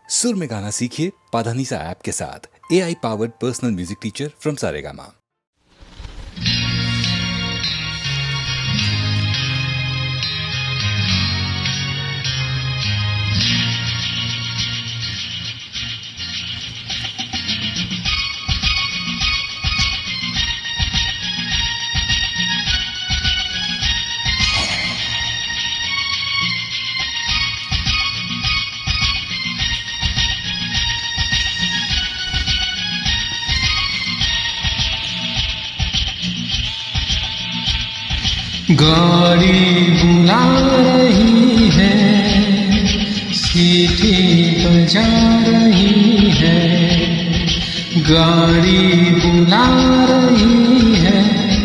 सुर में गाना सीखिए पाधानीसा ऐप के साथ। AI powered personal music teacher from Saregama. गाड़ी बुला रही है, सीटी बजा रही है। गाड़ी बुला रही है,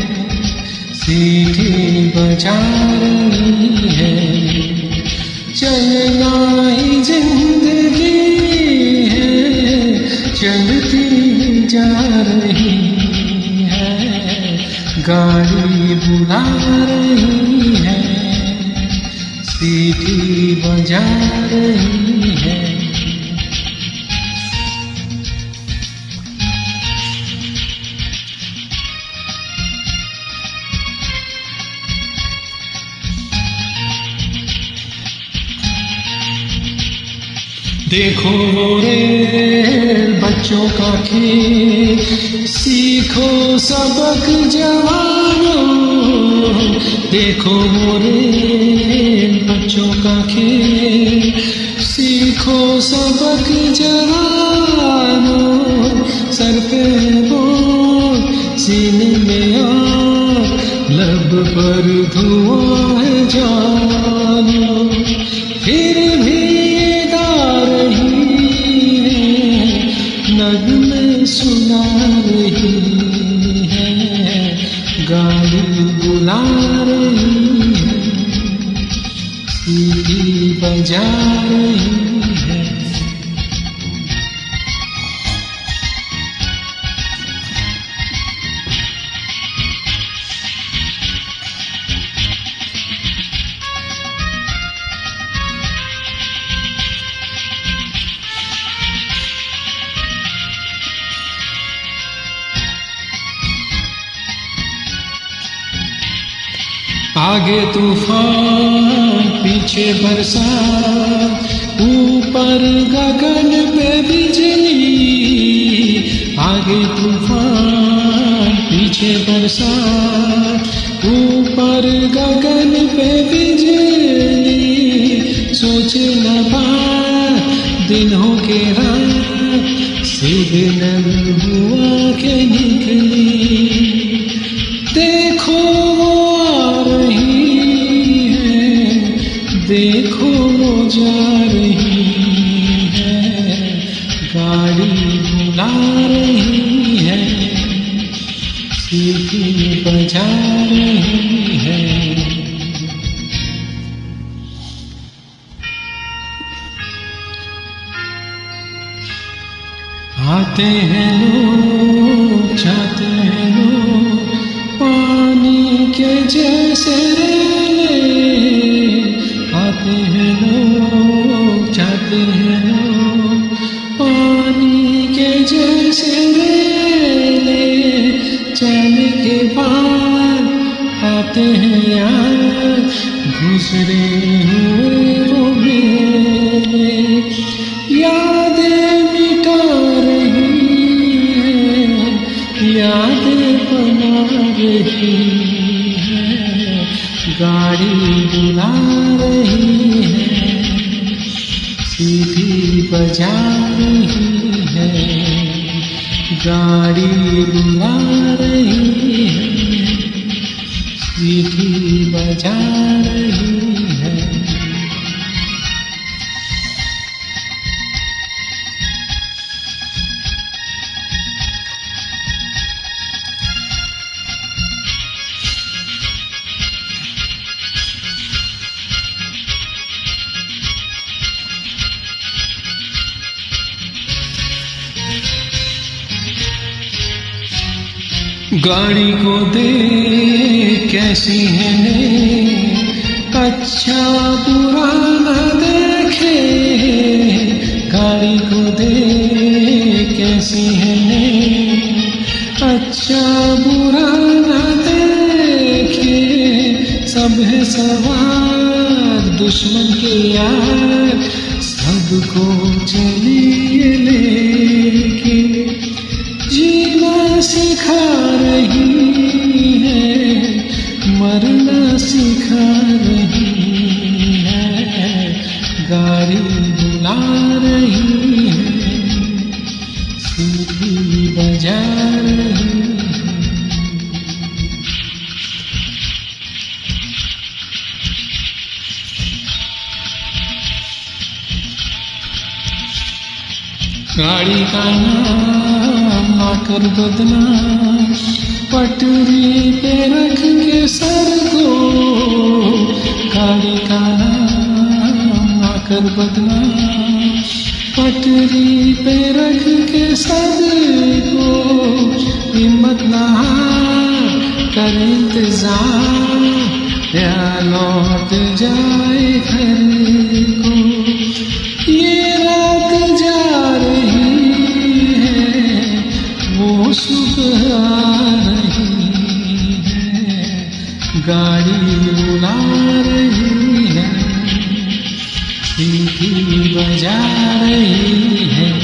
सीटी बजा रही है। चलना ही जिंदगी है, चलती जा रही है। गाड़ी बुला रही है, सीटी बजा रही है। देखो रे बच्चों का खेल, सीखो सबक जवानों। देखो रे बच्चों का खेल, सीखो सबक जवानों। सर पे बोझ, सीने में आग, लब पर धुआं है जानो। फिर भी नगमे सुना रही है। गाड़ी बुला रही है, सीटी बजा रही है। आगे तूफान, पीछे बरसात, ऊपर गगन पे बिजली। आगे तूफान, पीछे बरसात, ऊपर गगन पे बिजली। सोच न पाए दिनों के रात, सिग्नल हुआ के निकली। देखो देखो वो जा रही है। गाड़ी बुला रही है, सीटी बजा रही है। आते हैं लोग, जाते हैं लोग, पानी के जैसे आते हैं लोग, जाते हैं लोग, पानी के जैसे रेले। जाने के बाद आते हैं यार, गुजरे हुए वो मेले। यादें मिटा रही है, यादें बना रही है। गाड़ी बुला रही है, सीटी बजा रही है। गाड़ी बुला रही है, सीटी बजा रही है। गाड़ी को देख कैसी है ने, अच्छा बुरा न देखे। गाड़ी को दे कैसी है अच्छा बुरा ना देखे सब है सवार दुश्मन के यार सबको चलिए लेके जीना सिखा रही है मरना सिखा रही है गाड़ी बुला रही है सीटी बजा रही है। गाड़ी का नाम आकर बदनाम पटरी पे रख के सर को गाड़ी का नाम आकर बदनाम पटरी पे रख के सर को हिम्मत ना कर इंतजार या लौट जाए घर को ये रात जा रही है वो सुबह आ रही है गाड़ी बुला रही है सीटी बजा रही है।